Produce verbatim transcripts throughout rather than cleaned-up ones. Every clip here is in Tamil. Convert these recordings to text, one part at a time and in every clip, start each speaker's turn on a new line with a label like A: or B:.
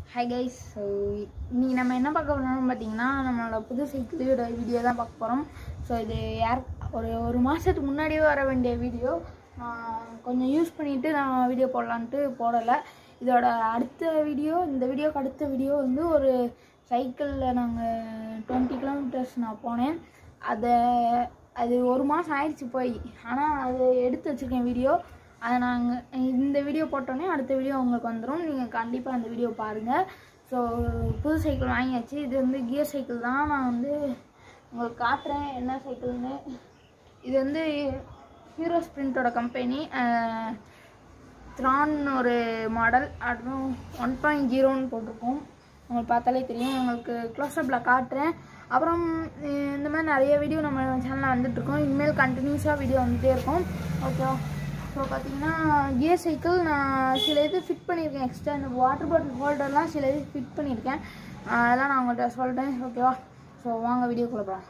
A: Hi guys, so இன்னைக்கு நம்ம என்ன பார்க்க போறோம்னு பாத்தீங்கன்னா நம்மளோட புது சைக்கிளோட வீடியோ தான் பார்க்க போறோம். ஸோ இது யார் ஒரு ஒரு மாதத்துக்கு முன்னாடியே வர வேண்டிய வீடியோ கொஞ்சம் யூஸ் பண்ணிவிட்டு நான் வீடியோ போடலான்ட்டு போடலை. இதோட அடுத்த வீடியோ இந்த வீடியோக்கு அடுத்த வீடியோ வந்து ஒரு சைக்கிளில் நாங்கள் டுவெண்ட்டி கிலோமீட்டர்ஸ் நான் போனேன். அதை அது ஒரு மாதம் ஆயிடுச்சு போய், ஆனால் அது எடுத்து வச்சுருக்கேன் வீடியோ. அதை நாங்கள் இந்த வீடியோ போட்டோன்னே அடுத்த வீடியோ உங்களுக்கு வந்துடும். நீங்கள் கண்டிப்பாக அந்த வீடியோ பாருங்கள். ஸோ புது சைக்கிள் வாங்கியாச்சு. இது வந்து கியர் சைக்கிள் தான். நான் வந்து உங்களுக்கு காட்டுறேன் என்ன சைக்கிள்னு. இது வந்து ஹீரோ ஸ்ப்ரிண்ட்டோட கம்பெனி த்ரான் ஒரு மாடல். அதுவும் ஒன் பாயிண்ட் ஜீரோன்னு போட்டிருக்கோம். உங்களுக்கு பார்த்தாலே தெரியும். உங்களுக்கு க்ளோஸ்அப்பில் காட்டுறேன். அப்புறம் இந்த மாதிரி நிறைய வீடியோ நம்ம சேனலில் வந்துட்டுருக்கோம். இனிமேல் கண்டினியூஸாக வீடியோ வந்துகிட்டே இருக்கும். ஓகேவா? ஸோ பார்த்தீங்கன்னா கியர் சைக்கிள் நான் சில இது ஃபிட் பண்ணியிருக்கேன். எக்ஸ்ட்ரா இந்த வாட்டர் பாட்டில் ஹோல்டர்லாம் சில இது ஃபிட் பண்ணியிருக்கேன். அதெல்லாம் நான் உங்கள்கிட்ட சொல்கிறேன். ஓகேவா? ஸோ வாங்க வீடியோக்குள்ள போகலாம்.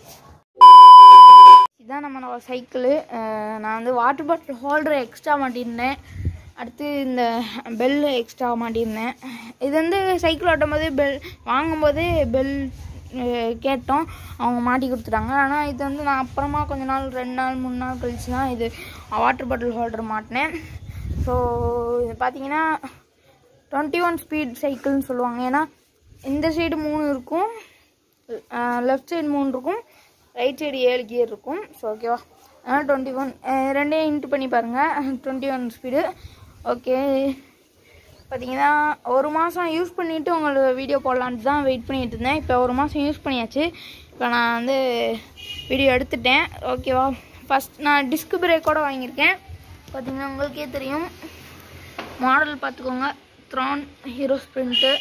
A: இதுதான் நம்மளோட சைக்கிளு. நான் வந்து வாட்டர் பாட்டில் ஹோல்டரை எக்ஸ்ட்ரா மாட்டியிருந்தேன். அடுத்து இந்த பெல் எக்ஸ்ட்ரா மாட்டியிருந்தேன். இது வந்து சைக்கிள் ஓட்டும் போது பெல் வாங்கும்போதே பெல் கேட்டோம், அவங்க மாட்டி கொடுத்துட்டாங்க. ஆனால் இது வந்து நான் அப்புறமா கொஞ்ச நாள் ரெண்டு நாள் மூணு நாள் கழிச்சு தான் இது வாட்டர் பாட்டில் ஹோல்டர் மாட்டினேன். ஸோ இது பார்த்தீங்கன்னா டுவெண்ட்டி ஒன் ஸ்பீட் சைக்கிள்னு சொல்லுவாங்க. ஏன்னா இந்த சைடு மூணு இருக்கும், லெஃப்ட் சைடு மூணு இருக்கும், ரைட் சைடு ஏழு கியர் இருக்கும். ஸோ ஓகேவா? அதனால் டுவெண்ட்டி ஒன் ரெண்டையும் இன்ட்டு பண்ணி பாருங்கள். Twenty one speed. ஓகே, பார்த்தீங்கன்னா ஒரு மாதம் யூஸ் பண்ணிவிட்டு உங்களுக்கு வீடியோ போடலான்ட்டு தான் வெயிட் பண்ணிகிட்டு இருந்தேன். இப்போ ஒரு மாதம் யூஸ் பண்ணியாச்சு. இப்போ நான் வந்து வீடியோ எடுத்துட்டேன். ஓகேவா? ஃபஸ்ட் நான் டிஸ்க் பிரேக்கோடு வாங்கியிருக்கேன். பார்த்தீங்கன்னா உங்களுக்கே தெரியும். மாடல் பார்த்துக்கோங்க. த்ரான் Hero sprint.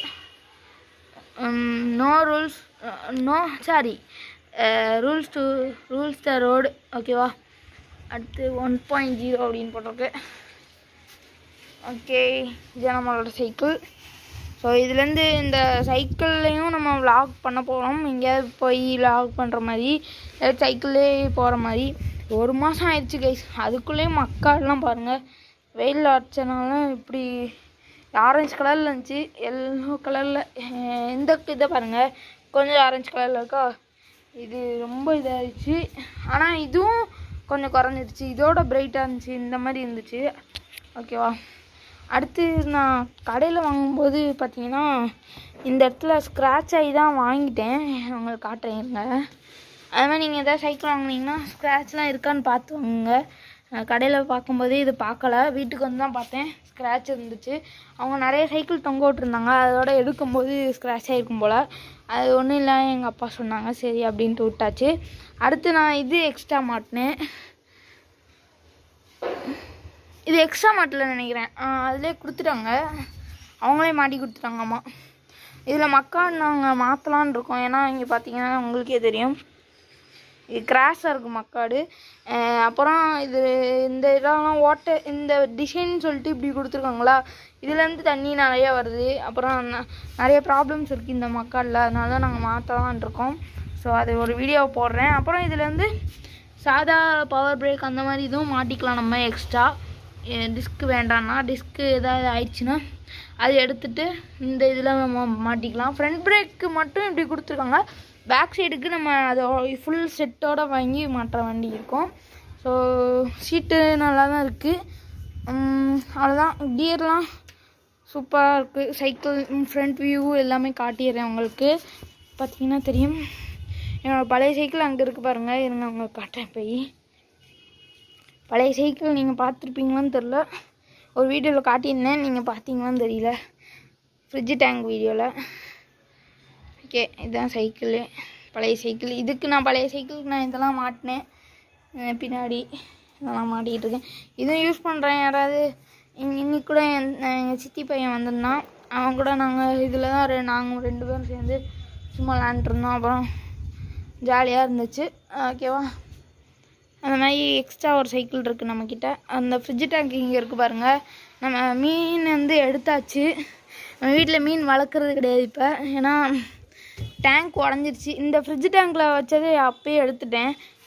A: No rules no sorry rules to rules the road. ஓகேவா? அடுத்து ஒன் பாயிண்ட் ஜீரோ அப்படின்னு போட்டிருக்கு. ஓகே, இதுதான் நம்மளோட சைக்கிள். ஸோ இதுலேருந்து இந்த சைக்கிள்லேயும் நம்ம விலாக் பண்ண போகிறோம். எங்கேயாவது போய் விலாக் பண்ணுற மாதிரி, சைக்கிள்லே போகிற மாதிரி. ஒரு மாதம் ஆயிடுச்சு கைஸ். அதுக்குள்ளேயும் மக்காடெலாம் பாருங்கள். வெயில் அடிச்சனாலும் இப்படி ஆரஞ்சு கலரில் இருந்துச்சு, எல்லோ கலரில். இந்த இதை பாருங்கள், கொஞ்சம் ஆரஞ்சு கலரில் இருக்கா. இது ரொம்ப இதாகிடுச்சு. ஆனால் இதுவும் கொஞ்சம் குறைஞ்சிடுச்சு. இதோட பிரைட்டாக இருந்துச்சு, இந்த மாதிரி இருந்துச்சு. ஓகேவா? அடுத்து நான் கடையில் வாங்கும்போது பார்த்தீங்கன்னா இந்த இடத்துல ஸ்க்ராட்ச் ஆகி தான் வாங்கிட்டேன். உங்களுக்கு காட்டுறேங்க. அது மாதிரி நீங்கள் எதாவது சைக்கிள் வாங்கினீங்கன்னா ஸ்க்ராட்ச்லாம் இருக்கான்னு பார்த்து வாங்குங்க. கடையில் பார்க்கும்போதே இது பார்க்கல, வீட்டுக்கு வந்து தான் பார்த்தேன் ஸ்க்ராட்ச் இருந்துச்சு. அவங்க நிறைய சைக்கிள் தொங்க விட்டுருந்தாங்க. அதோட எடுக்கும்போது ஸ்க்ராட்ச் ஆகிருக்கும் போல். அது ஒன்றும் இல்லை, எங்கள் அப்பா சொன்னாங்க, சரி அப்படின்ட்டு விட்டாச்சு. அடுத்து நான் இது எக்ஸ்ட்ரா மாட்டினேன். இது எக்ஸ்ட்ரா மாட்டலன்னு நினைக்கிறேன். அதிலே கொடுத்துட்டாங்க, அவங்களே மாட்டி கொடுத்துட்டாங்கம்மா. இதில் மக்காடு நாங்கள் மாற்றலான் இருக்கோம். ஏன்னா இங்கே பார்த்தீங்கன்னா உங்களுக்கே தெரியும், இது கிராஸாக இருக்குது மக்காடு. அப்புறம் இது இந்த இதெல்லாம் ஓட்டை இந்த டிசைன் சொல்லிட்டு இப்படி கொடுத்துருக்காங்களா, இதுலேருந்து தண்ணி நிறையா வருது. அப்புறம் நிறைய ப்ராப்ளம்ஸ் இருக்குது இந்த மக்காடில். அதனால தான் நாங்கள் மாற்றலான் இருக்கோம். ஸோ அது ஒரு வீடியோ போடுறேன். அப்புறம் இதுலேருந்து சாதா பவர் பிரேக் அந்த மாதிரி இதுவும் மாட்டிக்கலாம் நம்ம எக்ஸ்ட்ரா. டிஸ்க்கு வேண்டாம்னா, டிஸ்க்கு ஏதாவது ஆயிடுச்சுன்னா அது எடுத்துகிட்டு இந்த இதில் நம்ம மாட்டிக்கலாம். ஃப்ரண்ட் பிரேக்கு மட்டும் இப்படி கொடுத்துருக்காங்க. பேக் சைடுக்கு நம்ம அதை ஃபுல் செட்டோடு வாங்கி மாற்ற வேண்டி இருக்கும். ஸோ சீட்டு நல்லா தான் இருக்குது. அவ்வளோதான். கியர்லாம் சூப்பராக இருக்குது. சைக்கிள் ஃப்ரண்ட் வியூ எல்லாமே காட்டிடுறேன் உங்களுக்கு. பார்த்தீங்கன்னா தெரியும். என்னோடய பழைய சைக்கிள் அங்கே இருக்குது பாருங்கள். இருங்க உங்களுக்கு காட்டுறேன். போய் பழைய சைக்கிள் நீங்கள் பார்த்துருப்பீங்களான்னு தெரில, ஒரு வீடியோவில் காட்டியிருந்தேன், நீங்கள் பார்த்தீங்களான்னு தெரியல, ஃப்ரிட்ஜு டேங்க் வீடியோவில். ஓகே, இதுதான் சைக்கிளு, பழைய சைக்கிள். இதுக்கு நான் பழைய சைக்கிளுக்கு நான் இதெல்லாம் மாட்டினேன். பின்னாடி இதெல்லாம் மாட்டிக்கிட்டு இருக்கேன். இதுவும் யூஸ் பண்ணுறேன். யாராவது இன்னைக்கு கூட எங்கள் சித்தி பையன் வந்திருந்தான். அவன் கூட நாங்கள் இதில் தான் ரெ நாங்கள் ரெண்டு பேரும் சேர்ந்து சும்மா விளாண்டுருந்தோம். அப்புறம் ஜாலியாக இருந்துச்சு. ஓகேவா? அந்த மாதிரி எக்ஸ்ட்ரா ஒரு சைக்கிள் இருக்குது நம்மக்கிட்ட. அந்த ஃப்ரிட்ஜு டேங்க் இங்கே இருக்குது பாருங்கள். நம்ம மீன் வந்து எடுத்தாச்சு. நம்ம வீட்டில் மீன் வளர்க்குறது கிடையாது இப்போ, ஏன்னா டேங்க் உடஞ்சிருச்சு. இந்த ஃப்ரிட்ஜு டேங்க்கில் வச்சது அப்போயே எடுத்துட்டேன்.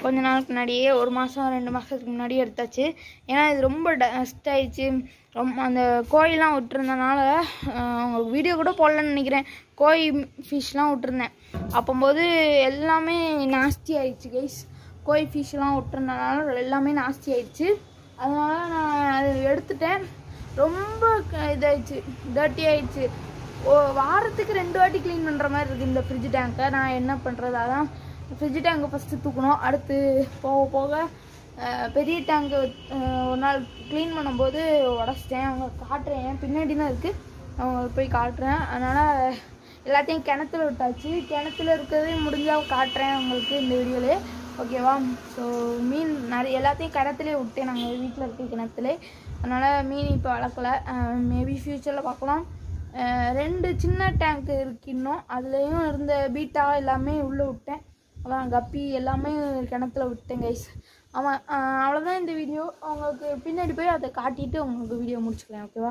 A: கொஞ்ச நாளுக்கு முன்னாடியே ஒரு மாதம் ரெண்டு மாதத்துக்கு முன்னாடியே எடுத்தாச்சு. ஏன்னா இது ரொம்ப டஸ்ட் ஆயிடுச்சு. ரொம்ப அந்த கோழிலாம் விட்டுருந்தனால உங்களுக்கு வீடியோ கூட போடலன்னு நினைக்கிறேன். கோழி ஃபிஷ்லாம் விட்டுருந்தேன். அப்போம்போது எல்லாமே நாஸ்தி ஆயிடுச்சு கைஸ். கோழி ஃபிஷ்லாம் விட்டுருந்தனால எல்லாமே நாஸ்தி ஆயிடுச்சு. அதனால் நான் அதை எடுத்துட்டேன். ரொம்ப இதாகிடுச்சு, டர்ட்டி ஆகிடுச்சு. ஓ வாரத்துக்கு ரெண்டு வாட்டி க்ளீன் பண்ணுற மாதிரி இருக்குது இந்த ஃப்ரிட்ஜ் டேங்கை. நான் என்ன பண்ணுறது? அதான் ஃப்ரிட்ஜ் டேங்கை ஃபஸ்ட்டு தூக்கணும். அடுத்து போக போக பெரிய டேங்கு ஒரு நாள் க்ளீன் பண்ணும்போது உடச்சிட்டேன். அவங்க காட்டுறேன், பின்னாடி தான் இருக்குது, அவங்க போய் காட்டுறேன். அதனால் எல்லாத்தையும் கிணத்துல விட்டாச்சு. கிணத்துல இருக்கிறதே முடிஞ்சால் காட்டுறேன் உங்களுக்கு இந்த வீடியோவிலே, ஓகேவா? ஸோ மீன் நிறைய எல்லாத்தையும் கிணத்துலேயே விட்டேன் நாங்கள் வீட்டில் இருக்க கிணத்துல. அதனால் மீன் இப்போ வளர்க்கலை. மேபி ஃப்யூச்சரில் பார்க்கலாம். ரெண்டு சின்ன டேங்க் இருக்கு இன்னும், அதுலேயும் இருந்த பீட்டா எல்லாமே உள்ளே விட்டேன். அதான் கப்பி எல்லாமே கிணத்துல விட்டேன் கைஸ். ஆமாம், அவ்வளோதான் இந்த வீடியோ. அவங்களுக்கு பின்னாடி போய் அதை காட்டிட்டு உங்களுக்கு வீடியோ முடிச்சுக்கிறேன், ஓகேவா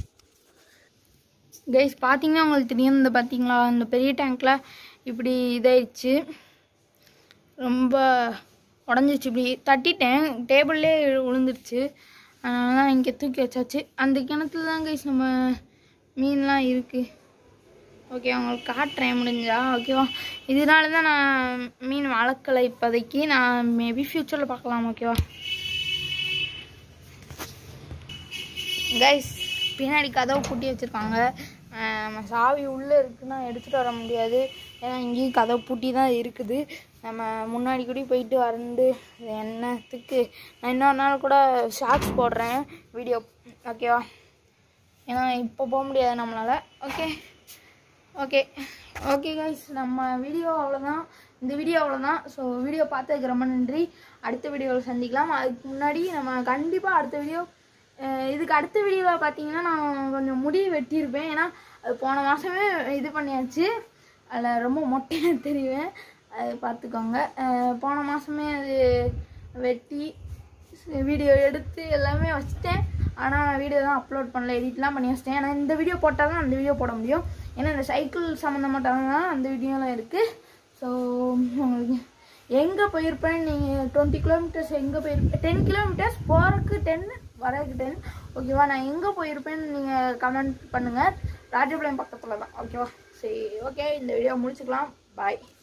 A: கைஸ்? பார்த்தீங்கன்னா உங்களுக்கு தெரியும், இந்த பார்த்தீங்களா இந்த பெரிய டேங்க்கில் இப்படி இதாயிடுச்சு, ரொம்ப உடஞ்சிச்சு. இப்படி தட்டிட்டேன், டேபிள்லே விழுந்துருச்சு. அதனால தான் இங்கே தூக்கி வச்சாச்சு. அந்த கிணத்துல தான் கைஸ் நம்ம மீன்லாம் இருக்குது. ஓகே, அவங்களுக்கு காட்டுறேன் முடிஞ்சா, ஓகேவா? இதனால தான் நான் மீன் வளர்க்கலை இப்போதைக்கு. நான் மேபி ஃப்யூச்சரில் பார்க்கலாம், ஓகேவா கைஸ்? பின்னாடி கதவு பூட்டி வச்சுருக்காங்க. நம்ம சாவி உள்ளே இருக்குன்னா எடுத்துகிட்டு வர முடியாது, ஏன்னா இங்கேயும் கதவு பூட்டி தான் இருக்குது. நம்ம முன்னாடி கூட போயிட்டு வந்து என்னத்துக்கு நான் இன்னொரு நாள் கூட ஷார்ட்ஸ் போடுறேன் வீடியோ, ஓகேவா? ஏன்னா இப்போ போக முடியாது நம்மளால். ஓகே ஓகே ஓகே கைஸ், நம்ம வீடியோ அவ்வளோதான், இந்த வீடியோ அவ்வளோதான். ஸோ வீடியோ பார்த்ததுக்கு ரொம்ப நன்றி. அடுத்த வீடியோவில் சந்திக்கலாம். அதுக்கு முன்னாடி நம்ம கண்டிப்பாக அடுத்த வீடியோ, இதுக்கு அடுத்த வீடியோவில் பார்த்தீங்கன்னா நான் கொஞ்சம் முடி வெட்டியிருப்பேன். ஏன்னா அது போன மாதமே இது பண்ணியாச்சு, அதில் ரொம்ப மொட்டையாக தெரிவேன், அது பார்த்துக்கோங்க. போன மாதமே அது வெட்டி வீடியோ எடுத்து எல்லாமே வச்சுட்டேன். ஆனால் நான் வீடியோ தான் அப்லோட் பண்ணல, எடிட்லாம் பண்ணி வச்சிட்டேன். ஏன்னா இந்த வீடியோ போட்டால் தான் அந்த வீடியோ போட முடியும். ஏன்னா இந்த சைக்கிள் சம்மந்தமாட்டாங்க அந்த வீடியோலாம் இருக்குது. ஸோ உங்களுக்கு எங்கே போயிருப்பேன், நீங்கள் டுவெண்ட்டி கிலோமீட்டர்ஸ் எங்கே போயிருப்பேன், டென் கிலோமீட்டர்ஸ் போகிறதுக்கு டென் வரதுக்கு டென், ஓகேவா? நான் எங்கே போயிருப்பேன்னு நீங்கள் கமெண்ட் பண்ணுங்கள். ராஜபாளையம் பக்கத்தில் தான், ஓகேவா? சரி, ஓகே, இந்த வீடியோ முடிச்சுக்கலாம். பாய்.